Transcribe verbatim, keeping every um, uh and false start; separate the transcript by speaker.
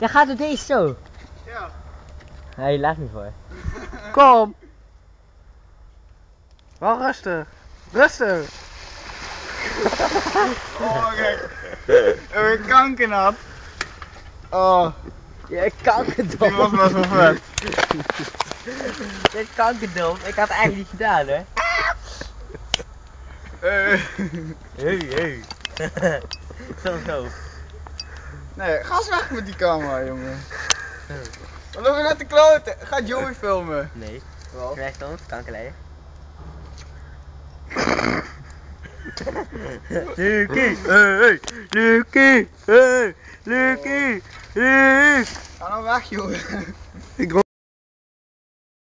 Speaker 1: Dan gaat het deze zo.
Speaker 2: Ja.
Speaker 1: Nee, je laat niet voor.
Speaker 3: Kom. Wel rustig. Rustig.
Speaker 2: Oh, kijk. Heb ik kanker had. Oh,
Speaker 1: Je kankerdom.
Speaker 2: die was best wel vet.
Speaker 1: Je kankerdom. Ik had het eigenlijk niet gedaan, hè.
Speaker 2: Eh,
Speaker 1: Hey, hey. Zo, zo.
Speaker 2: nee, ga eens weg met die camera, jongen. Wat loop je net te kloten? Ga Joey filmen.
Speaker 1: Nee.
Speaker 2: Wel.
Speaker 1: Krijg dan kankerleier. Lucky, hey, Lucky, hey, Lucky, hey.
Speaker 2: Ga nou weg, jongen.